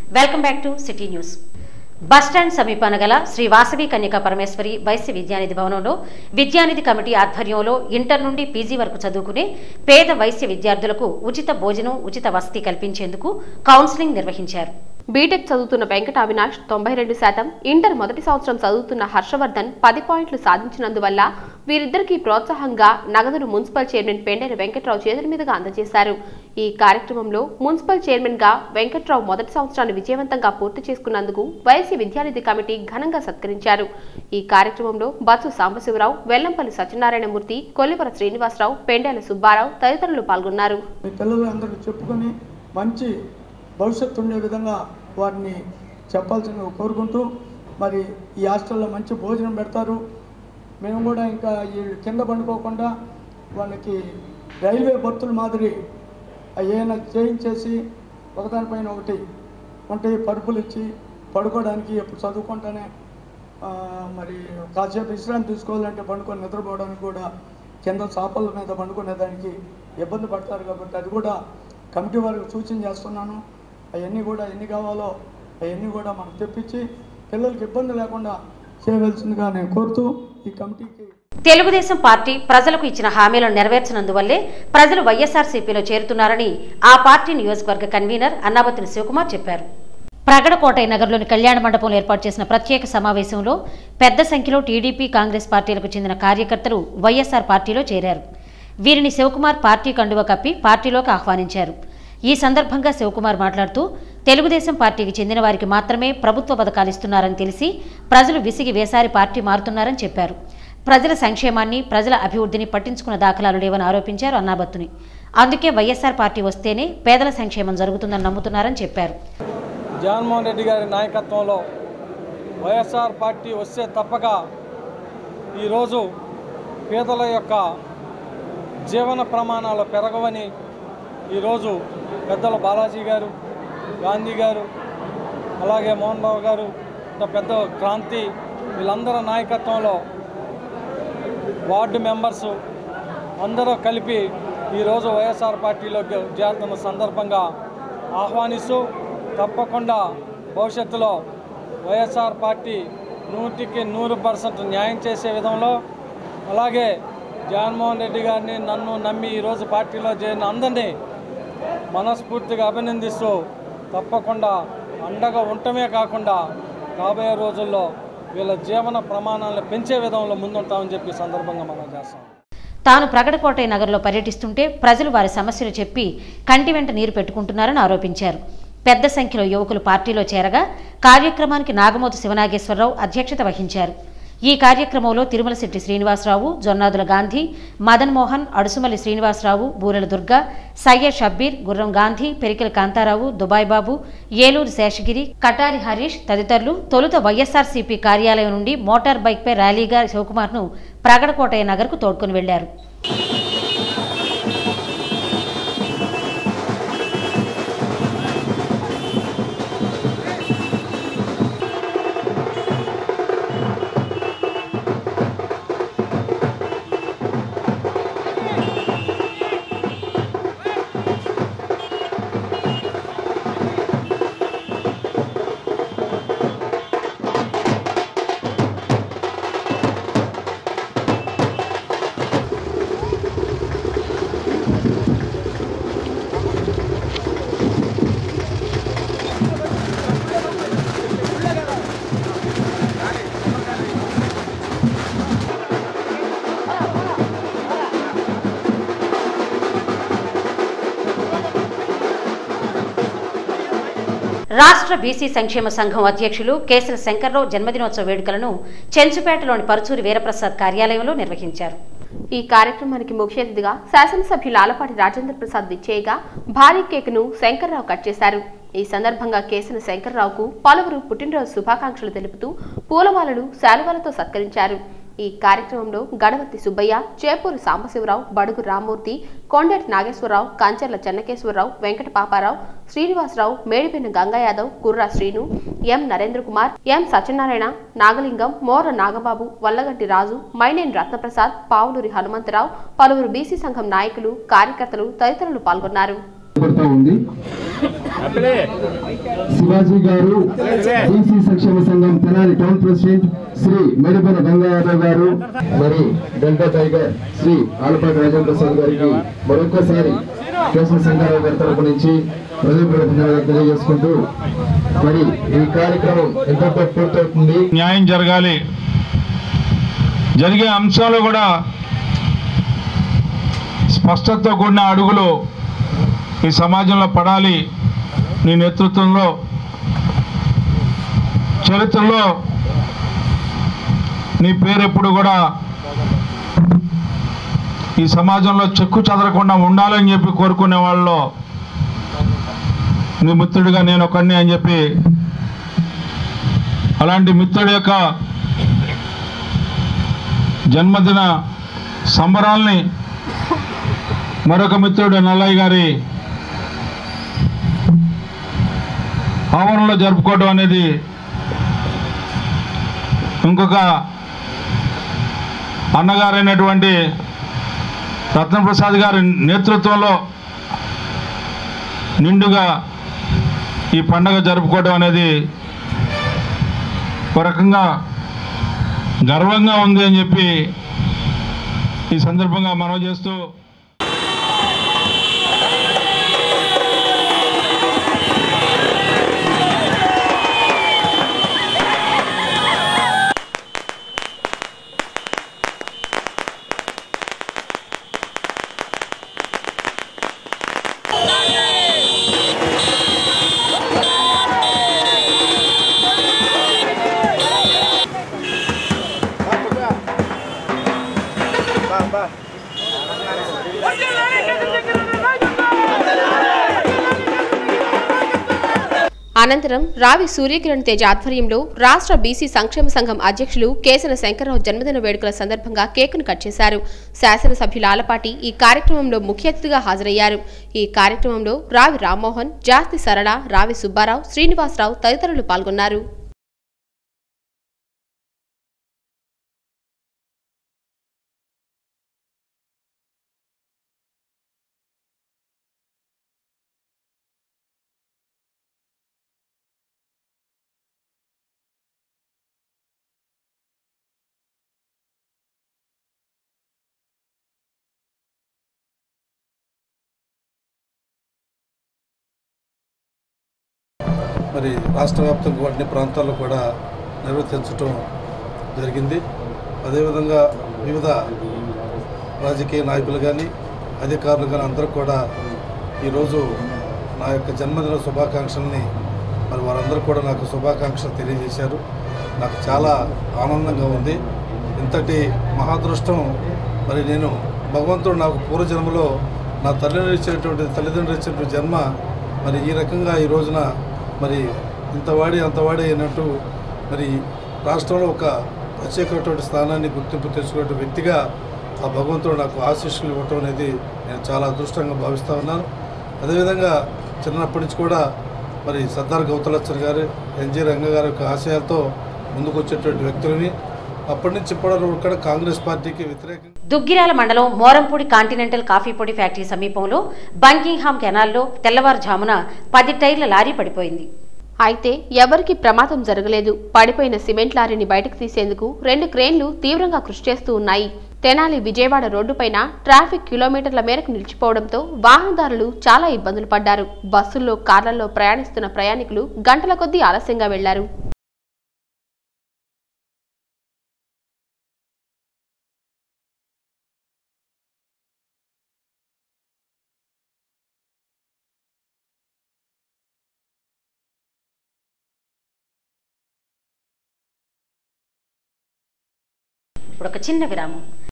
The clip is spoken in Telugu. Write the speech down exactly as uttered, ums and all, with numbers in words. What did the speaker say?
Welcome back to City News. Bus stand సమీపాన గల శ్రీ వాసవి కన్యకా పరమేశ్వరి వైశ్య విద్యానిధి భవనంలో విద్యానిధి కమిటీ ఆధ్వర్యంలో ఇంటర్ నుండి పీజీ వరకు చదువుకునే పేద వైశ్య విద్యార్థులకు ఉచిత భోజనం, ఉచిత వసతి కల్పించేందుకు కౌన్సిలింగ్ నిర్వహించారు. బీటెక్ చదువుతున్న వెంకట అవినాష్ తొంభై రెండు శాతం, ఇంటర్ మొదటి సంవత్సరం చదువుతున్న హర్షవర్ధన్ పది పాయింట్లు సాధించినందువల్ల వీరిద్దరికీ ప్రోత్సాహంగా నగదును మున్సిపల్ చైర్మన్ పెండేరు వెంకట్రావు చేతుల మీదుగా అందజేశారు. ఈ కార్యక్రమంలో మున్సిపల్ చైర్మన్ గా వెంకట్రావు మొదటి సంవత్సరాన్ని విజయవంతంగా పూర్తి చేసుకున్నందుకు వైసీ విద్యానిధి కమిటీ ఘనంగా సత్కరించారు. ఈ కార్యక్రమంలో బత్సు సాంబశివరావు, వెల్లంపల్లి సత్యనారాయణమూర్తి, కొల్లివర శ్రీనివాసరావు, పెండేల సుబ్బారావు తదితరులు పాల్గొన్నారు. భవిష్యత్తు ఉండే విధంగా వారిని చెప్పాల్సిందిగా కోరుకుంటూ, మరి ఈ హాస్టల్లో మంచి భోజనం పెడతారు. మేము కూడా ఇంకా ఈ కింద పండుకోకుండా వాళ్ళకి రైల్వే బర్తుల మాదిరి ఏమైనా చేయించేసి ఒకదానిపైన ఒకటి ఉంటే పరుపులు ఇచ్చి పడుకోవడానికి, ఎప్పుడు చదువుకుంటానే మరి కాసేపు విశ్రాంతి తీసుకోవాలంటే పండుకొని నిద్రపోవడానికి కూడా కింద చాపల మీద పండుకునేదానికి ఇబ్బంది పడతారు. కాబట్టి అది కూడా కమిటీ వారికి సూచన చేస్తున్నాను. అవన్నీ కూడా ఎన్ని కావాలో అవన్నీ కూడా మనం తెప్పించి పిల్లలకి ఇబ్బంది లేకుండా చేయవలసిందిగా నేను కోరుతూ ఈ కమిటీకి. తెలుగుదేశం పార్టీ ప్రజలకు ఇచ్చిన హామీలను నెరవేర్చినందువల్లే ప్రజలు వైఎస్ఆర్సీపీలో చేరుతున్నారని ఆ పార్టీ నియోజకవర్గ కన్వీనర్ అన్నాబత్తుని శివకుమార్ చెప్పారు. ప్రగడకోటయ్య నగర్లోని కళ్యాణ మండపంలో ఏర్పాటు చేసిన ప్రత్యేక సమావేశంలో పెద్ద సంఖ్యలో టీడీపీ, కాంగ్రెస్ పార్టీలకు చెందిన కార్యకర్తలు వైఎస్ఆర్ పార్టీలో చేరారు. వీరిని శివకుమార్ పార్టీ కండువ కప్పి పార్టీలోకి ఆహ్వానించారు. ఈ సందర్భంగా శివకుమార్ మాట్లాడుతూ, తెలుగుదేశం పార్టీకి చెందిన వారికి మాత్రమే ప్రభుత్వ పథకాలు ఇస్తున్నారని తెలిసి ప్రజలు విసిగి వేసారి పార్టీ మారుతున్నారని చెప్పారు. ప్రజల సంక్షేమాన్ని, ప్రజల అభివృద్ధిని పట్టించుకున్న దాఖలాలు లేవని ఆరోపించారు అన్నాబత్తుని. అందుకే వైఎస్ఆర్ పార్టీ వస్తేనే పేదల సంక్షేమం జరుగుతుందని నమ్ముతున్నారని చెప్పారు. జగన్మోహన్ రెడ్డి గారి నాయకత్వంలో వైఎస్ఆర్ పార్టీ వస్తే తప్పక ఈరోజు పేదల యొక్క జీవన ప్రమాణాలు పెరగవని ఈరోజు పెద్దల బాలాజీ గారు, గాంధీ గారు, అలాగే మోహన్ బాబు గారు, పెద్ద క్రాంతి వీళ్ళందరి నాయకత్వంలో వార్డు మెంబర్సు అందరూ కలిపి ఈరోజు వైఎస్ఆర్ పార్టీలోకి చేరుతున్న సందర్భంగా ఆహ్వానిస్తూ, తప్పకుండా భవిష్యత్తులో వైఎస్ఆర్ పార్టీ నూటికి నూరు పర్సెంట్ న్యాయం చేసే విధంలో, అలాగే జగన్మోహన్ రెడ్డి గారిని నన్ను నమ్మి ఈరోజు పార్టీలో చేరిన అందరినీ మనస్ఫూర్తిగా అభినందిస్తూ తప్పకుండా అండగా ఉండటమే కాకుండా రాబోయే రోజుల్లో వీళ్ళ జీవన ప్రమాణాలను పెంచే విధంలో ముందుంటామని చెప్పి సందర్భంగా మనం చేస్తాం. తాను ప్రగడకోటయ్య నగర్లో పర్యటిస్తుంటే ప్రజలు వారి సమస్యలు చెప్పి కంటి వెంట నీరు పెట్టుకుంటున్నారని ఆరోపించారు. పెద్ద సంఖ్యలో యువకులు పార్టీలో చేరగా కార్యక్రమానికి నాగమోతు శివనాగేశ్వరరావు అధ్యక్షత వహించారు. ఈ కార్యక్రమంలో తిరుమలశెట్టి శ్రీనివాసరావు, జొన్నాదుల గాంధీ, మదన్ మోహన్, అడుసుమల్లి శ్రీనివాసరావు, బూరెల దుర్గా, సయ్యద్ షబ్బీర్, గుర్రం గాంధీ, పెరికెల కాంతారావు, దుబాయ్ బాబు, ఏలూరు శేషగిరి, కటారి హరీష్ తదితరులు తొలుత వైఎస్ఆర్సీపీ కార్యాలయం నుండి మోటార్ బైక్పై ర్యాలీగా శివకుమార్ను ప్రగడకోటయ్య నగర్కు తోడ్కొని వెళ్లారు. రాష్ట్ర బీసీ సంక్షేమ సంఘం అధ్యక్షులు కేసర శంకర్రావు జన్మదినోత్సవ వేడుకలను చెంచుపేటలోని పరుచూరి వీరప్రసాద్ కార్యాలయంలో నిర్వహించారు. ఈ కార్యక్రమానికి ముఖ్య అతిథిగా శాసనసభ్యులు ఆలపాటి రాజేంద్ర ప్రసాద్ విచ్చేయగా భారీ కేకును శంకర్రావు కట్ చేశారు. ఈ సందర్భంగా కేసన శంకర్రావుకు పలువురు పుట్టినరోజు శుభాకాంక్షలు తెలుపుతూ పూలమాలలు, శాలువాలతో సత్కరించారు. ఈ కార్యక్రమంలో గణపతి సుబ్బయ్య, చేపూరు సాంబశివరావు, బడుగు రామ్మూర్తి, కొండేటి నాగేశ్వరరావు, కంచర్ల చెన్నకేశ్వరరావు, వెంకట పాపారావు, శ్రీనివాసరావు, మేడిపెన్న గంగాయాదవ్, కుర్రా శ్రీను, ఎం నరేంద్ర కుమార్, ఎం సత్యనారాయణ, నాగలింగం, మోర నాగబాబు, వల్లగంటి రాజు, మైనేని రత్నప్రసాద్, పావులూరి హనుమంతరావు, పలువురు బీసీ సంఘం నాయకులు, కార్యకర్తలు తదితరులు పాల్గొన్నారు. ఉంది. శివాజీ గారు బీసీ సంక్షేమ సంఘం తెనాలి టౌన్ ప్రెసిడెంట్ శ్రీ మేడిపల్లి గంగాధర్ గారు, మరి డెల్టా టైగర్ శ్రీ ఆలపాటి రాజేంద్ర ప్రసాద్ గారికి మరొకసారి కేశవ శంకరరావు గారి తరపు నుంచి ప్రజాప్రతినిధులు తెలియజేసుకుంటూ మరి ఈ కార్యక్రమం ఎంతో పూర్తవుతుంది. న్యాయం జరగాలి, జరిగే అంశాలు కూడా స్పష్టతతో కూడిన అడుగులు ఈ సమాజంలో పడాలి. నీ నేతృత్వంలో చరిత్రలో నీ పేరు ఎప్పుడు కూడా ఈ సమాజంలో చెక్కు చెదరకుండా ఉండాలని చెప్పి కోరుకునే వాళ్ళలో నీ మిత్రుడిగా నేను ఒకడిని అని చెప్పి, అలాంటి మిత్రుడి యొక్క జన్మదిన సంబరాల్ని మరొక మిత్రుడు నల్లయ్య గారి ఆవరణలో జరుపుకోవడం అనేది ఇంకొక అన్నగారైనటువంటి రత్నప్రసాద్ గారి నేతృత్వంలో నిండుగా ఈ పండగ జరుపుకోవడం అనేది ఒక రకంగా గర్వంగా ఉంది అని చెప్పి ఈ సందర్భంగా మనవి చేస్తూ, అనంతరం రావి సూర్యకిరణ్ తేజ్ ఆధ్వర్యంలో రాష్ట్ర బీసీ సంక్షేమ సంఘం అధ్యక్షులు కేసన శంకర్రావు జన్మదిన వేడుకల సందర్భంగా కేకును కట్ చేశారు. శాసనసభ్యుల ఆలపాటి ఈ కార్యక్రమంలో ముఖ్య అతిథిగా హాజరయ్యారు. ఈ కార్యక్రమంలో రావి రామ్మోహన్, జాస్తి సరళ, రావి సుబ్బారావు, శ్రీనివాసరావు తదితరులు పాల్గొన్నారు. మరి రాష్ట్ర వ్యాప్తంగా అన్ని ప్రాంతాల్లో కూడా నిర్వర్తించడం జరిగింది. అదేవిధంగా వివిధ రాజకీయ నాయకులు కానీ అధికారులు కానీ అందరూ కూడా ఈరోజు నా యొక్క జన్మదిన శుభాకాంక్షల్ని మరి వారందరూ కూడా నాకు శుభాకాంక్షలు తెలియజేశారు. నాకు చాలా ఆనందంగా ఉంది. ఇంతటి మహాదృష్టం మరి నేను భగవంతుడు నాకు పూర్వజన్మలో నా తల్లిదండ్రులు ఇచ్చినటువంటి తల్లిదండ్రులు ఇచ్చినటువంటి జన్మ మరి ఈ రకంగా ఈ రోజున మరి ఇంతవాడి అంతవాడి అయినట్టు మరి రాష్ట్రంలో ఒక ప్రత్యేకమైనటువంటి స్థానాన్ని గుర్తింపు తెచ్చుకునే వ్యక్తిగా ఆ భగవంతుడు నాకు ఆశీస్సులు ఇవ్వటం అనేది నేను చాలా అదృష్టంగా భావిస్తూ ఉన్నాను. అదేవిధంగా చిన్నప్పటి నుంచి కూడా మరి సర్దార్ గౌతలచ్చన్ గారు, ఎన్జీ రంగ గారి యొక్క ఆశయాలతో ముందుకు వచ్చేటువంటి వ్యక్తులని అప్పటి నుంచి ఇప్పటివరకు కూడా కాంగ్రెస్ పార్టీకి వ్యతిరేకంగా. దుగ్గిరాల మండలం మోరంపూడి కాంటినెంటల్ కాఫీ పొడి ఫ్యాక్టరీ సమీపంలో బంకింగ్హామ్ కెనాల్లో తెల్లవారుజామున పది టైర్ల లారీ పడిపోయింది. అయితే ఎవరికి ప్రమాదం జరగలేదు. పడిపోయిన సిమెంట్ లారీని బయటకు తీసేందుకు రెండు క్రేన్లు తీవ్రంగా కృషి చేస్తూ ఉన్నాయి. తెనాలి విజయవాడ రోడ్డుపైన ట్రాఫిక్ కిలోమీటర్ల మేరకు నిలిచిపోవడంతో వాహనదారులు చాలా ఇబ్బందులు పడ్డారు. బస్సుల్లో, కార్లలో ప్రయాణిస్తున్న ప్రయాణికులు గంటల కొద్దీ ఆలస్యంగా వెళ్లారు. ఇప్పుడు ఒక చిన్న విరామం.